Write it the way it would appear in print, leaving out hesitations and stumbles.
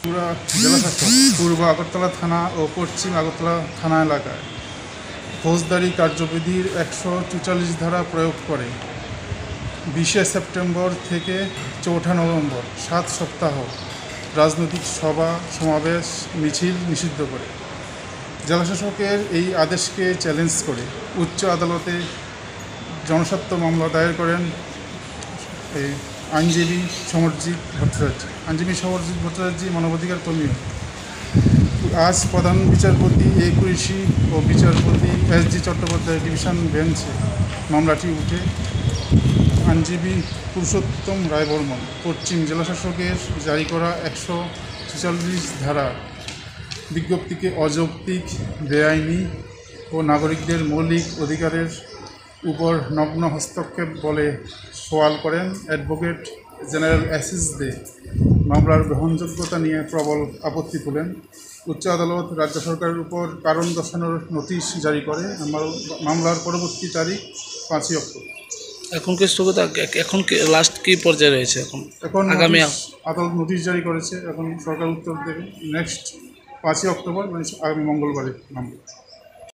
ত্রিপুরা জেলাশাসক পূর্ব আগরতলা থানা ও পশ্চিম আগরতলা থানা এলাকায় ফৌজদারি কার্যবিধির 144 ধারা প্রয়োগ করে 20 সেপ্টেম্বর থেকে 4 নভেম্বর 7 সপ্তাহ রাজনৈতিক সভা সমাবেশ মিছিল নিষিদ্ধ করে জেলাশাসকের এই আদেশকে চ্যালেঞ্জ করে উচ্চ আদালতে জনস্বার্থ মামলা দায়ের করেন এই আইনজীবী সমরজিৎ ভট্টাচার্য মানবাধিকার কর্মী। আজ প্রধান বিচারপতি কুরিশি ও বিচারপতি SG চট্টোপাধ্যায় ডিভিশন বেঞ্চে মামলাটি উঠে আইনজীবী পুরুষোত্তম রায় বর্মন পশ্চিম জেলাশাসকের জারি করা 146 ধারা বিজ্ঞপ্তিকে অযৌক্তিক, বেআইনি ও নাগরিকদের মৌলিক অধিকারের উপর নগ্ন হস্তক্ষেপ বলে সওয়াল করেন। অ্যাডভোকেট জেনারেল অ্যাসিস দে মামলার গ্রহণযোগ্যতা নিয়ে প্রবল আপত্তি তোলেন। উচ্চ আদালত রাজ্য সরকারের উপর কারণ দর্শানোর নোটিশ জারি করে। মামলার পরবর্তী তারিখ 5 অক্টোবর। এখন কি স্থগিত, এখন কি লাস্ট কি পর্যায়ে রয়েছে? এখন আগামী আদালত নোটিশ জারি করেছে, এখন সরকার উত্তর দেবে নেক্সট 5 অক্টোবর, মানে আগামী মঙ্গলবারে মামলা।